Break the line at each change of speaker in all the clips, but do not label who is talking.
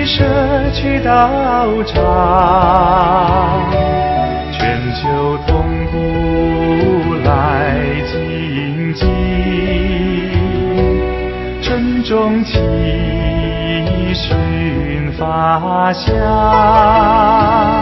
社区道场，全球同步来谨记，珍重其训法香。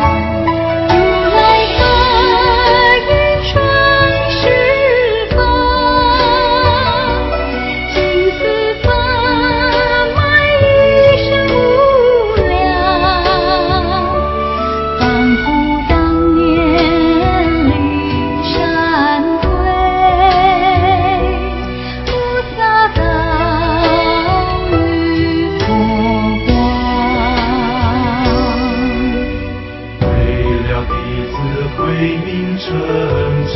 为民成长，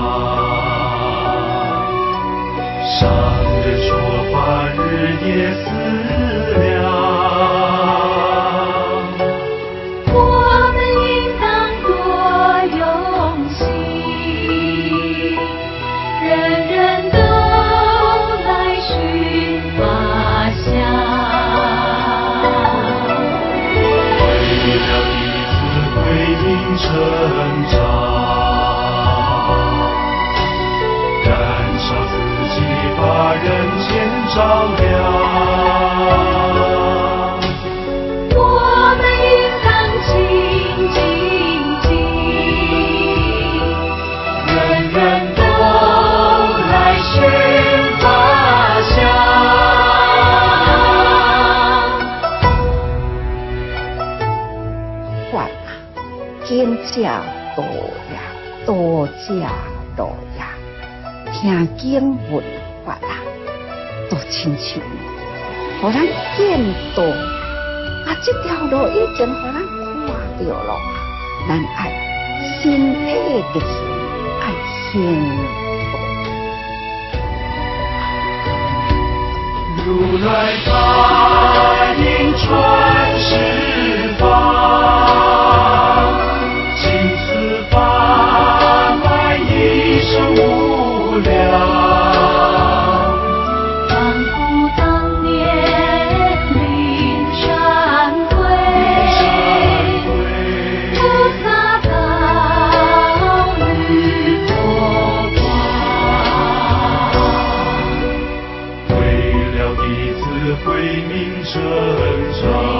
上人说法日夜思量，
我们应当多用心，人人都来寻法香。
为了弟子为民成长，燃烧自己，把人间照亮。
我们应当精进精，人人都来寻法香。
法啊，经者多呀，多者多呀。听经闻法啊，都亲像，互咱见到啊，这条路已经互咱看到了，咱爱身体力行，爱行
步。如来法音传十方，尽此法脉一生无量。
当古当年灵山归，菩萨道与佛光。
为了弟子慧命成长。